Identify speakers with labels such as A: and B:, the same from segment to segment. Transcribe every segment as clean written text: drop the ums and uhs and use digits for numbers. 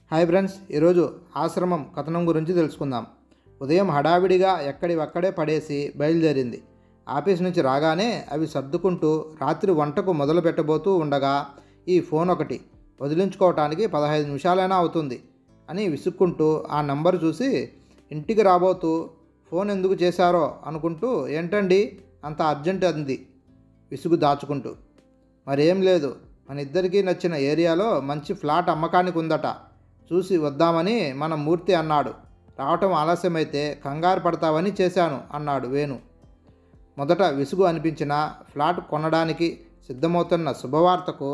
A: Hi friends, ఈరోజు ఆశ్రమం కథనం గురించి తెలుసుకుందాం. ఉదయం హడావిడిగా ఎక్కడివక్కడే పడేసి బయలుదేరింది. ఆఫీస్ నుంచి రాగానే అవి సర్దుకుంటూ రాత్రి వంటకు మొదలు పెట్టబోతూ ఉండగా ఈ ఫోన్ ఒకటి వదిలించుకోవటానికి 15 నిమిషాలైనా అవుతుంది అని విసుక్కుంటూ ఆ నంబర్ చూసి ఇంటికి రాబోతూ ఫోన్ ఎందుకు చేశారో అనుకుంటూ ఏంటండి అంత అర్జెంట్ అంది విసుగు దాచుకుంటూ. మరేం లేదు, మన ఇద్దరికీ నచ్చిన ఏరియాలో మంచి ఫ్లాట్ అమ్మకానికి ఉందట, చూసి వద్దామని మన మూర్తి అన్నాడు. రావటం ఆలస్యమైతే కంగారు పడతావని చేశాను అన్నాడు వేణు. మొదట విసుగు అనిపించిన ఫ్లాట్ కొనడానికి సిద్ధమవుతున్న శుభవార్తకు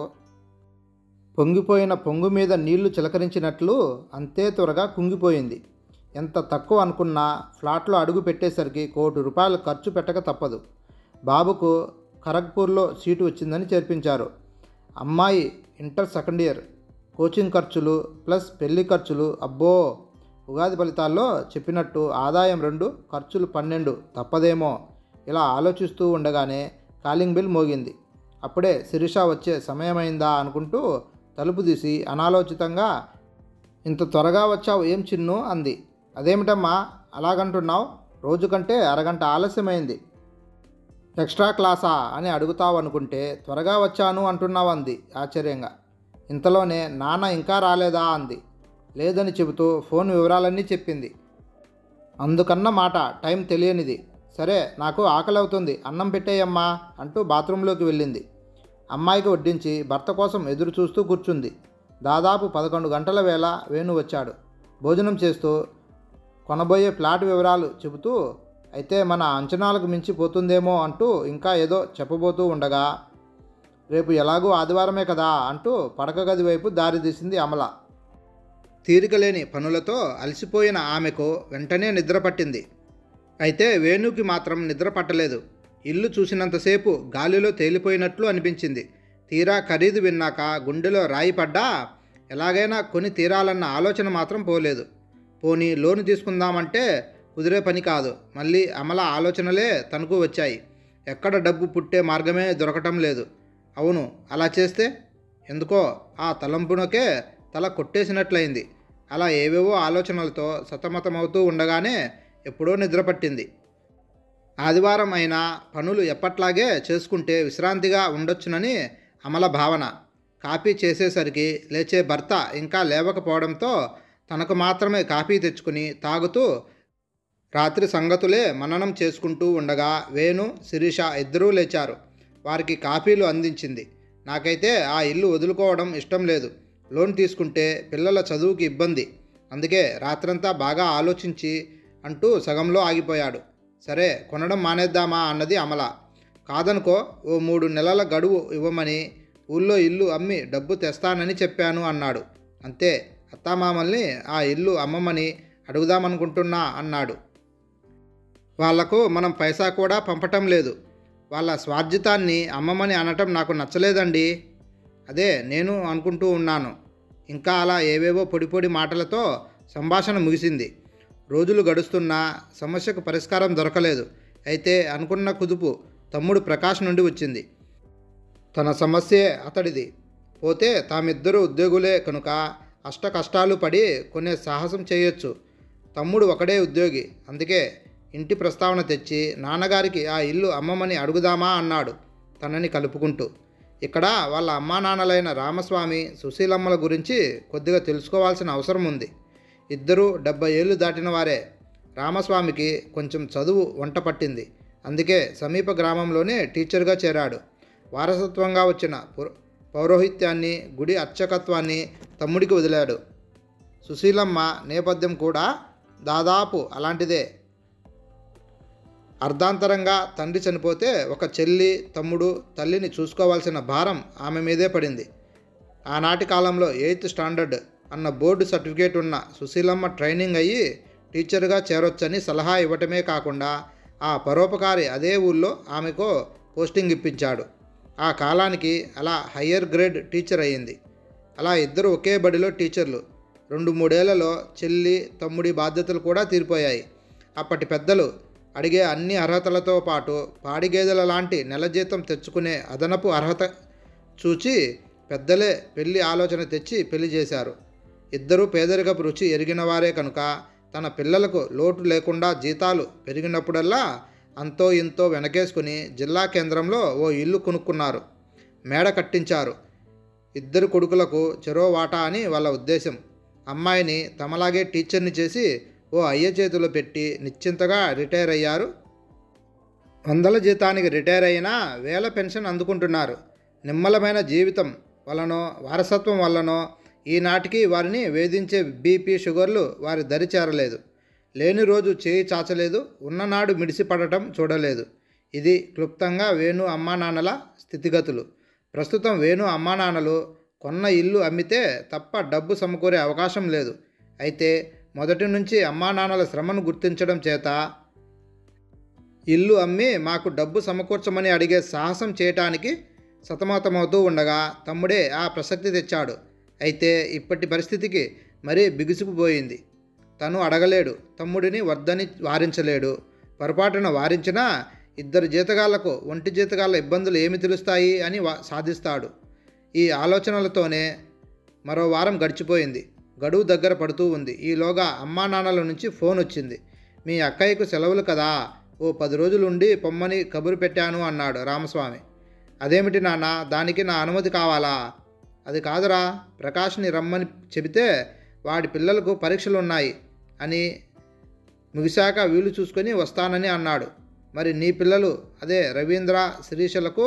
A: పొంగిపోయిన పొంగు మీద నీళ్లు చిలకరించినట్లు అంతే త్వరగా కుంగిపోయింది. ఎంత తక్కువ అనుకున్నా ఫ్లాట్లో అడుగు పెట్టేసరికి ₹1 కోటి ఖర్చు పెట్టక తప్పదు. బాబుకు ఖరగ్పూర్లో సీటు వచ్చిందని చేర్పించారు. అమ్మాయి ఇంటర్ సెకండ్ ఇయర్. కోచింగ్ ఖర్చులు ప్లస్ పెళ్లి ఖర్చులు, అబ్బో! ఉగాది ఫలితాల్లో చెప్పినట్టు ఆదాయం 2, ఖర్చులు 12 తప్పదేమో. ఇలా ఆలోచిస్తూ ఉండగానే కాలింగ్ బెల్ మోగింది. అప్పుడే శిరీష వచ్చే సమయమైందా అనుకుంటూ తలుపు తీసి అనాలోచితంగా, ఇంత త్వరగా వచ్చావు ఏం చిన్ను అంది. అదేమిటమ్మా అలాగంటున్నావు, రోజు కంటే అరగంట ఆలస్యమైంది. ఎక్స్ట్రా క్లాసా అని అడుగుతావు అనుకుంటే త్వరగా వచ్చాను అంటున్నావు అంది ఆశ్చర్యంగా. ఇంతలోనే నాన్న ఇంకా రాలేదా అంది. లేదని చెబుతూ ఫోన్ వివరాలన్నీ చెప్పింది. అందుకన్న మాట టైం తెలియనిది. సరే, నాకు ఆకలి అవుతుంది, అన్నం పెట్టేయమ్మా అంటూ బాత్రూంలోకి వెళ్ళింది. అమ్మాయికి వడ్డించి భర్త కోసం ఎదురు చూస్తూ కూర్చుంది. దాదాపు 11 గంటల వేళ వేణు వచ్చాడు. భోజనం చేస్తూ కొనబోయే ఫ్లాట్ వివరాలు చెబుతూ, అయితే మన అంచనాలకు మించిపోతుందేమో అంటూ ఇంకా ఏదో చెప్పబోతూ ఉండగా, రేపు ఎలాగూ ఆదివారమే కదా అంటూ పడక గది వైపు దారి తీసింది అమల. తీరికలేని పనులతో అలసిపోయిన ఆమెకు వెంటనే నిద్ర పట్టింది. అయితే వేణుకి మాత్రం నిద్ర పట్టలేదు. ఇల్లు చూసినంతసేపు గాలిలో తేలిపోయినట్లు అనిపించింది. తీరా ఖరీదు విన్నాక గుండెలో రాయి పడ్డా ఎలాగైనా కొని తీరాలన్న ఆలోచన మాత్రం పోలేదు. పోనీ లోను తీసుకుందామంటే కుదిరే పని కాదు. మళ్ళీ అమల ఆలోచనలే తనకు వచ్చాయి. ఎక్కడ డబ్బు పుట్టే మార్గమే దొరకటం లేదు. అవును, అలా చేస్తే ఎందుకో ఆ తలంపునకే తల కొట్టేసినట్లయింది. అలా ఏవేవో ఆలోచనలతో సతమతమవుతూ ఉండగానే ఎప్పుడో నిద్రపట్టింది. ఆదివారం అయినా పనులు ఎప్పట్లాగే చేసుకుంటే విశ్రాంతిగా ఉండొచ్చునని అమల భావన. కాఫీ చేసేసరికి లేచే భర్త ఇంకా లేవకపోవడంతో తనకు మాత్రమే కాఫీ తెచ్చుకుని తాగుతూ రాత్రి సంగతులే మననం చేసుకుంటూ ఉండగా వేణు, శిరీష ఇద్దరూ లేచారు. వారికి కాఫీలు అందించింది. నాకైతే ఆ ఇల్లు వదులుకోవడం ఇష్టం లేదు. లోన్ తీసుకుంటే పిల్లల చదువుకి ఇబ్బంది. అందుకే రాత్రంతా బాగా ఆలోచించి అంటూ సగంలో ఆగిపోయాడు. సరే, కొనడం మానేద్దామా అన్నది అమల. కాదనుకో, ఓ 3 నెలల గడువు ఇవ్వమని ఊళ్ళో ఇల్లు అమ్మి డబ్బు తెస్తానని చెప్పాను అన్నాడు. అంతే, అత్తామామల్ని ఆ ఇల్లు అమ్మమని అడుగుదామనుకుంటున్నా అన్నాడు. వాళ్లకు మనం పైసా కూడా పంపటం లేదు. వాళ్ళ స్వార్జితాన్ని అమ్మమని అనటం నాకు నచ్చలేదండి. అదే నేను అనుకుంటూ ఉన్నాను. ఇంకా అలా ఏవేవో పొడి మాటలతో సంభాషణ ముగిసింది. రోజులు గడుస్తున్నా సమస్యకు పరిష్కారం దొరకలేదు. అయితే అనుకున్న కుదుపు తమ్ముడు ప్రకాష్ నుండి వచ్చింది. తన సమస్యే అతడిది. పోతే తామిద్దరూ ఉద్యోగులే కనుక అష్ట కష్టాలు పడి కొనే సాహసం చేయొచ్చు. తమ్ముడు ఒకడే ఉద్యోగి. అందుకే ఇంటి ప్రస్తావన తెచ్చి నాన్నగారికి ఆ ఇల్లు అమ్మమని అడుగుదామా అన్నాడు తనని కలుపుకుంటూ. ఇక్కడ వాళ్ళ అమ్మానాన్నలైన రామస్వామి, సుశీలమ్మల గురించి కొద్దిగా తెలుసుకోవాల్సిన అవసరం ఉంది. ఇద్దరూ 70 ఏళ్ళు దాటిన వారే. రామస్వామికి కొంచెం చదువు వంట పట్టింది. అందుకే సమీప గ్రామంలోనే టీచర్గా చేరాడు. వారసత్వంగా వచ్చిన పౌరోహిత్యాన్ని, గుడి అర్చకత్వాన్ని తమ్ముడికి వదిలాడు. సుశీలమ్మ నేపథ్యం కూడా దాదాపు అలాంటిదే. అర్ధాంతరంగా తండ్రి చనిపోతే ఒక చెల్లి, తమ్ముడు, తల్లిని చూసుకోవాల్సిన భారం ఆమె మీదే పడింది. ఆనాటి కాలంలో 8th స్టాండర్డ్ అన్న బోర్డు సర్టిఫికేట్ ఉన్న సుశీలమ్మ ట్రైనింగ్ అయ్యి టీచర్గా చేరొచ్చని సలహా ఇవ్వటమే కాకుండా ఆ పరోపకారి అదే ఊళ్ళో ఆమెకు పోస్టింగ్ ఇప్పించాడు. ఆ కాలానికి అలా హయ్యర్ గ్రేడ్ టీచర్ అయ్యింది. అలా ఇద్దరు ఒకే బడిలో టీచర్లు. 2-3 ఏళ్లలో చెల్లి, తమ్ముడి బాధ్యతలు కూడా తీరిపోయాయి. అప్పటి పెద్దలు అడిగే అన్ని అర్హతలతో పాటు పాడిగేదెల లాంటి నెల జీతం తెచ్చుకునే అదనపు అర్హత చూచి పెద్దలే పెళ్లి ఆలోచన తెచ్చి పెళ్లి చేశారు. ఇద్దరూ పేదరికపు రుచి ఎరిగినవారే కనుక తన పిల్లలకు లోటు లేకుండా జీతాలు పెరిగినప్పుడల్లా అంతో ఇంతో వెనకేసుకుని జిల్లా కేంద్రంలో ఓ ఇల్లు కొనుక్కున్నారు. మేడ కట్టించారు. ఇద్దరు కొడుకులకు చెరో వాటా అని వాళ్ళ ఉద్దేశం. అమ్మాయిని తమలాగే టీచర్ని చేసి ఓ అయ్య చేతిలో పెట్టి నిశ్చింతగా రిటైర్ అయ్యారు. వందల జీతానికి రిటైర్ అయినా వేల పెన్షన్ అందుకుంటున్నారు. నిమ్మలమైన జీవితం వలనో వారసత్వం వల్లనో ఈనాటికి వారిని వేధించే బీపీ షుగర్లు వారి దరి చేరలేదు. లేని రోజు చేయి చాచలేదు, ఉన్ననాడు మిడిసిపడటం చూడలేదు. ఇది క్లుప్తంగా వేణు అమ్మానాన్నల స్థితిగతులు. ప్రస్తుతం వేణు అమ్మానాన్నలు కొన్న ఇల్లు అమ్మితే తప్ప డబ్బు సమకూరే అవకాశం లేదు. అయితే మొదటి నుంచి అమ్మానాన్నల శ్రమను గుర్తించడం చేత ఇల్లు అమ్మి మాకు డబ్బు సమకూర్చమని అడిగే సాహసం చేయటానికి సతమతమవుతూ ఉండగా తమ్ముడే ఆ ప్రసక్తి తెచ్చాడు. అయితే ఇప్పటి పరిస్థితికి మరీ బిగుసుకుపోయింది. తను అడగలేడు, తమ్ముడిని వద్దని వారించలేడు. పొరపాటున వారించినా ఇద్దరు జీతగాళ్లకు ఒంటి జీతగాళ్ల ఇబ్బందులు ఏమి తెలుస్తాయి అని సాధిస్తాడు. ఈ ఆలోచనలతోనే మరో వారం గడిచిపోయింది. గడువు దగ్గర పడుతూ ఉంది. ఈలోగా అమ్మా నాన్నల నుంచి ఫోన్ వచ్చింది. మీ అక్కయ్యకు సెలవులు కదా, ఓ 10 రోజులు ఉండి పొమ్మని కబురు పెట్టాను అన్నాడు రామస్వామి. అదేమిటి నాన్న, దానికి నా అనుమతి కావాలా? అది కాదురా, ప్రకాష్ని రమ్మని చెబితే వాడి పిల్లలకు పరీక్షలు ఉన్నాయి అని ముగిశాక వీలు చూసుకొని వస్తానని అన్నాడు. మరి నీ పిల్లలు, అదే రవీంద్ర శిరీషలకు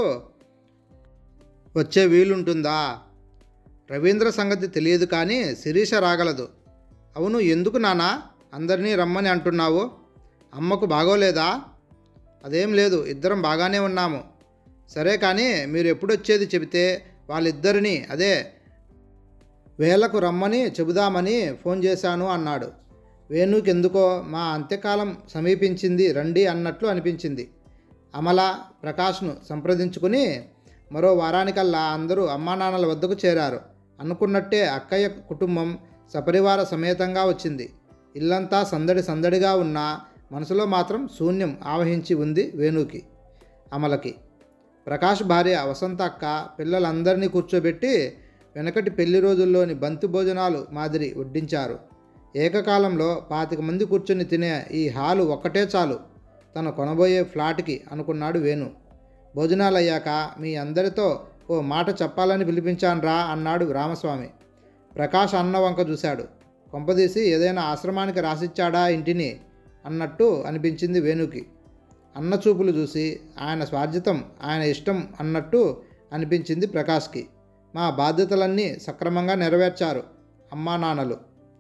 A: వచ్చే వీలుంటుందా? రవీంద్ర సంగతి తెలియదు కానీ శిరీష రాగలదు. అవును, ఎందుకు నాన్న అందరినీ రమ్మని అంటున్నావు? అమ్మకు బాగోలేదా? అదేం లేదు, ఇద్దరం బాగానే ఉన్నాము. సరే కానీ మీరు ఎప్పుడొచ్చేది చెబితే వాళ్ళిద్దరినీ అదే వేళకు రమ్మని చెబుదామని ఫోన్ చేశాను అన్నాడు. వేణుకెందుకో మా అంత్యకాలం సమీపించింది రండి అన్నట్లు అనిపించింది. అమల ప్రకాష్ను సంప్రదించుకుని మరో వారానికల్లా అందరూ అమ్మానాన్నల వద్దకు చేరారు. అనుకున్నట్టే అక్కయ్య కుటుంబం సపరివార సమేతంగా వచ్చింది. ఇల్లంతా సందడి సందడిగా ఉన్నా మనసులో మాత్రం శూన్యం ఆవహించి ఉంది వేణుకి, అమలకి. ప్రకాష్ భార్య వసంత అక్క పిల్లలందరినీ కూర్చోబెట్టి వెనకటి పెళ్లి రోజుల్లోని బంతి భోజనాలు మాదిరి వడ్డించారు. ఏకకాలంలో 25 మంది కూర్చొని తినే ఈ హాలు ఒక్కటే చాలు తను కొనబోయే ఫ్లాట్కి అనుకున్నాడు వేణు. భోజనాలయ్యాక మీ అందరితో ఓ మాట చెప్పాలని పిలిపించాన్రా అన్నాడు రామస్వామి. ప్రకాష్ అన్న వంక చూశాడు. కొంపదీసి ఏదైనా ఆశ్రమానికి రాసిచ్చాడా ఇంటిని అన్నట్టు అనిపించింది వేణుకి. అన్న చూపులు చూసి ఆయన స్వార్జితం ఆయన ఇష్టం అన్నట్టు అనిపించింది ప్రకాష్కి. మా బాధ్యతలన్నీ సక్రమంగా నెరవేర్చారు అమ్మా నాన్నలు.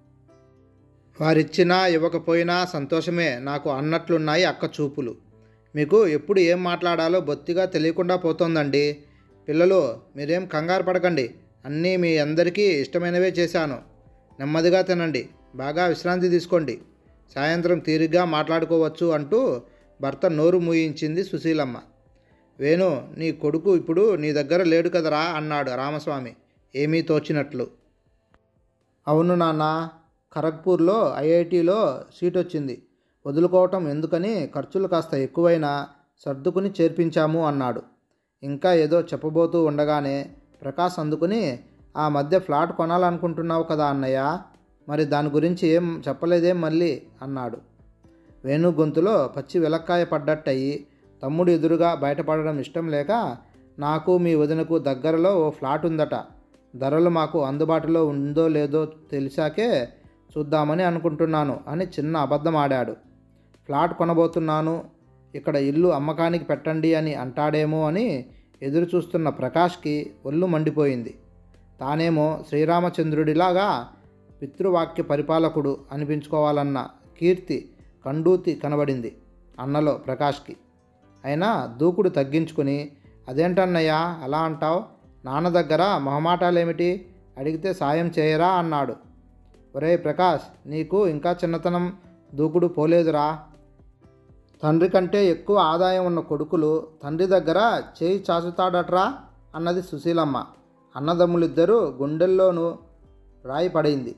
A: వారిచ్చినా ఇవ్వకపోయినా సంతోషమే నాకు అన్నట్లున్నాయి అక్క చూపులు. మీకు ఎప్పుడు ఏం మాట్లాడాలో బొత్తిగా తెలియకుండా పోతోందండి. పిల్లలు మీరేం కంగారు పడకండి, అన్నీ మీ అందరికీ ఇష్టమైనవే చేశాను. నెమ్మదిగా తినండి, బాగా విశ్రాంతి తీసుకోండి, సాయంత్రం తీరిగ్గా మాట్లాడుకోవచ్చు అంటూ భర్త నోరు మూయించింది సుశీలమ్మ. వేణు, నీ కొడుకు ఇప్పుడు నీ దగ్గర లేడు కదరా అన్నాడు రామస్వామి ఏమీ తోచినట్లు. అవును నాన్న, ఖరగ్పూర్లో ఐఐటీలో సీట్ వచ్చింది. వదులుకోవటం ఎందుకని ఖర్చులు కాస్త ఎక్కువైనా సర్దుకుని చేర్పించాము అన్నాడు. ఇంకా ఏదో చెప్పబోతూ ఉండగానే ప్రకాష్ అందుకుని, ఆ మధ్య ఫ్లాట్ కొనాలనుకుంటున్నావు కదా అన్నయ్య, మరి దాని గురించి ఏం చెప్పలేదేం మళ్ళీ అన్నాడు. వేణు గొంతులో పచ్చి వెలక్కాయ పడ్డట్టయి తమ్ముడు ఎదురుగా బయటపడడం ఇష్టం లేక, నాకు మీ వదినకు దగ్గరలో ఓ ఫ్లాట్ ఉందట, ధరలు మాకు అందుబాటులో ఉందో లేదో తెలిసాకే చూద్దామని అనుకుంటున్నాను అని చిన్న అబద్ధం ఆడాడు. ఫ్లాట్ కొనబోతున్నాను, ఇక్కడ ఇల్లు అమ్మకానికి పెట్టండి అని అంటాడేమో అని ఎదురు చూస్తున్న ప్రకాష్కి ఒళ్ళు మండిపోయింది. తానేమో శ్రీరామచంద్రుడిలాగా పితృవాక్య పరిపాలకుడు అనిపించుకోవాలన్న కీర్తి కండూతి కనబడింది అన్నలో ప్రకాష్కి. అయినా దూకుడు తగ్గించుకుని, అదేంటన్నయ్యా అలా అంటావు, నాన్న దగ్గర మొహమాటాలేమిటి, అడిగితే సాయం చేయరా అన్నాడు. ఒరే ప్రకాష్, నీకు ఇంకా చిన్నతనం దూకుడు పోలేదురా. తండ్రి కంటే ఎక్కువ ఆదాయం ఉన్న కొడుకులు తండ్రి దగ్గర చేయి చాచుతాడట్రా అన్నది సుశీలమ్మ. అన్నదమ్ములిద్దరూ గుండెల్లోనూ రాయి పడింది.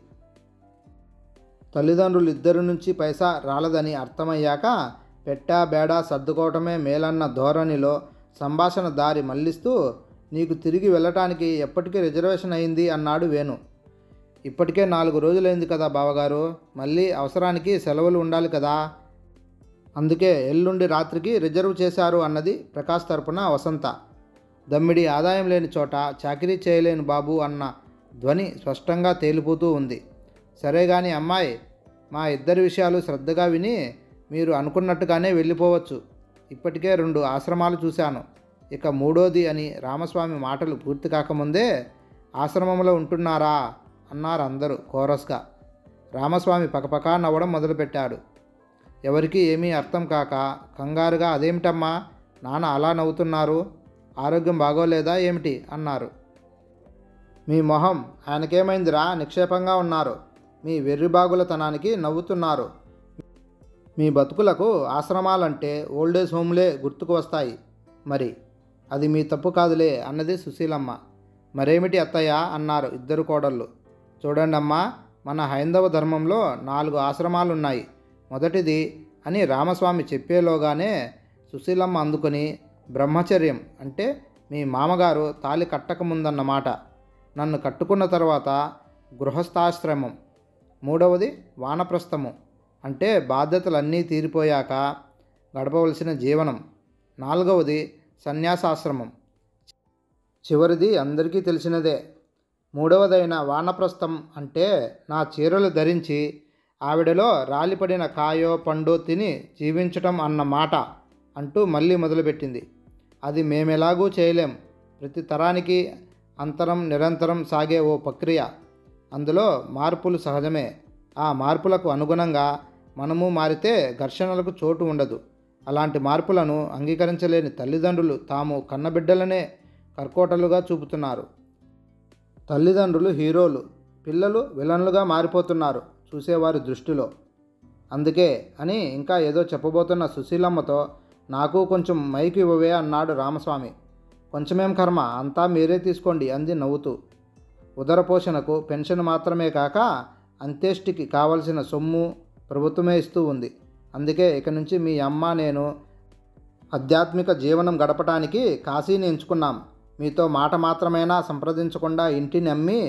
A: తల్లిదండ్రులిద్దరి నుంచి పైసా రాలదని అర్థమయ్యాక పెట్టా బేడా సర్దుకోవటమే మేలన్న ధోరణిలో సంభాషణ దారి మళ్లిస్తూ, నీకు తిరిగి వెళ్ళటానికి ఎప్పటికీ రిజర్వేషన్ అయింది అన్నాడు వేణు. ఇప్పటికే 4 రోజులైంది కదా బావగారు, మళ్ళీ అవసరానికి సెలవులు ఉండాలి కదా, అందుకే ఎల్లుండి రాత్రికి రిజర్వ్ చేశారు అన్నది ప్రకాష్ తరపున వసంత. దమ్మిడి ఆదాయం లేని చోట చాకిరీ చేయలేను బాబు అన్న ధ్వని స్పష్టంగా తేలిపోతూ ఉంది. సరే గాని అమ్మాయి, మా ఇద్దరి విషయాలు శ్రద్ధగా విని మీరు అనుకున్నట్టుగానే వెళ్ళిపోవచ్చు. ఇప్పటికే 2 ఆశ్రమాలు చూశాను, ఇక మూడోది అని రామస్వామి మాటలు పూర్తి కాకముందే ఆశ్రమంలో ఉంటున్నారా అన్నారు అందరూ కోరస్గా. రామస్వామి పకపకా నవ్వడం మొదలుపెట్టాడు. ఎవరికీ ఏమీ అర్థం కాక కంగారుగా అదేమిటమ్మా నాన్న అలా నవ్వుతున్నారు, ఆరోగ్యం బాగోలేదా ఏమిటి అన్నారు. మీ మొహం, ఆయనకేమైందిరా నిక్షేపంగా ఉన్నారు, మీ వెర్రిబాగులతనానికి నవ్వుతున్నారు. మీ బతుకులకు ఆశ్రమాలంటే ఓల్డేజ్ హోమ్లే గుర్తుకు వస్తాయి. మరి అది మీ తప్పు కాదులే అన్నది సుశీలమ్మ. మరేమిటి అత్తయ్య అన్నారు ఇద్దరు కోడళ్ళు. చూడండమ్మా, మన హైందవ ధర్మంలో 4 ఆశ్రమాలున్నాయి. మొదటిది అని రామస్వామి చెప్పేలోగానే సుశీలమ్మ అందుకొని, బ్రహ్మచర్యం అంటే మీ మామగారు తాళి కట్టకముందన్నమాట. నన్ను కట్టుకున్న తర్వాత గృహస్థాశ్రమం. మూడవది వానప్రస్థము అంటే బాధ్యతలన్నీ తీరిపోయాక గడపవలసిన జీవనం. నాలుగవది సన్యాసాశ్రమం. చివరిది అందరికీ తెలిసినదే. మూడవదైన వానప్రస్థం అంటే నా చీరలు ధరించి ఆవిడలో రాలిపడిన కాయో పండో తిని జీవించటం అన్నమాట అంటూ మళ్ళీ మొదలుపెట్టింది. అది మేమెలాగూ చేయలేం. ప్రతి తరానికి అంతరం నిరంతరం సాగే ఓ ప్రక్రియ. అందులో మార్పులు సహజమే. ఆ మార్పులకు అనుగుణంగా మనము మారితే ఘర్షణలకు చోటు ఉండదు. అలాంటి మార్పులను అంగీకరించలేని తల్లిదండ్రులు తాము కన్నబిడ్డలనే కర్కోటలుగా చూపుతున్నారు. తల్లిదండ్రులు హీరోలు, పిల్లలు విలన్లుగా మారిపోతున్నారు చూసేవారి దృష్టిలో. అందుకే అని ఇంకా ఏదో చెప్పబోతున్న సుశీలమ్మతో, నాకు కొంచెం మైకు ఇవ్వవే అన్నాడు రామస్వామి. కొంచెమేం కర్మ, అంతా మీరే తీసుకోండి అంది నవ్వుతూ. ఉదరపోషణకు పెన్షన్ మాత్రమే కాక అంత్యేష్టికి కావలసిన సొమ్ము ప్రభుత్వమే ఇస్తూ ఉంది. అందుకే ఇక నుంచి మీ అమ్మ నేను ఆధ్యాత్మిక జీవనం గడపటానికి కాశీని ఎంచుకున్నాం. మీతో మాట మాత్రమేనా సంప్రదించకుండా ఇంటిని అమ్మి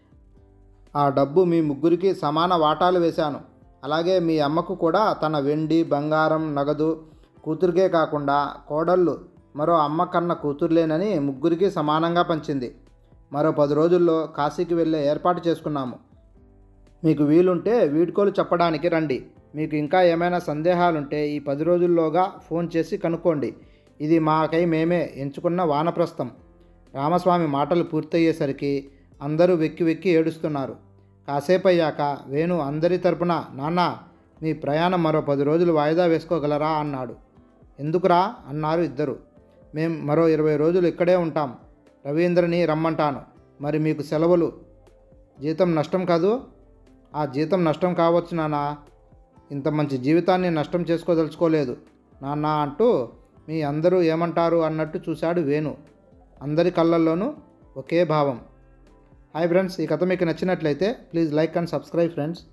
A: ఆ డబ్బు మీ ముగ్గురికి సమాన వాటాలు వేశాను. అలాగే మీ అమ్మకు కూడా తన వెండి బంగారం నగదు కూతురికే కాకుండా కోడళ్ళు మరో అమ్మ కన్న కూతురులేనని ముగ్గురికి సమానంగా పంచింది. మరో 10 రోజుల్లో కాశీకి వెళ్ళే ఏర్పాటు చేసుకున్నాము. మీకు వీలుంటే వీడ్కోలు చెప్పడానికి రండి. మీకు ఇంకా ఏమైనా సందేహాలుంటే ఈ 10 రోజుల్లోగా ఫోన్ చేసి కనుక్కోండి. ఇది మాకై మేమే ఎంచుకున్న వానప్రస్థం. రామస్వామి మాటలు పూర్తయ్యేసరికి అందరూ వెక్కి వెక్కి ఏడుస్తున్నారు. కాసేపయ్యాక వేణు అందరి తరపున, నాన్న మీ ప్రయాణం మరో 10 రోజులు వాయిదా వేసుకోగలరా అన్నాడు. ఎందుకురా అన్నారు ఇద్దరు. మేం మరో 20 రోజులు ఇక్కడే ఉంటాం. రవీంద్రని రమ్మంటాను. మరి మీకు సెలవులు, జీతం నష్టం కాదు? ఆ జీతం నష్టం కావచ్చు నాన్న, ఇంత మంచి జీవితాన్ని నష్టం చేసుకోదలుచుకోలేదు నాన్న అంటూ మీ అందరూ ఏమంటారు అన్నట్టు చూశాడు వేణు. అందరి కళ్ళల్లోనూ ఒకే భావం. హాయ్ ఫ్రెండ్స్, ఈ కథ మీకు నచ్చినట్లయితే please like and subscribe friends.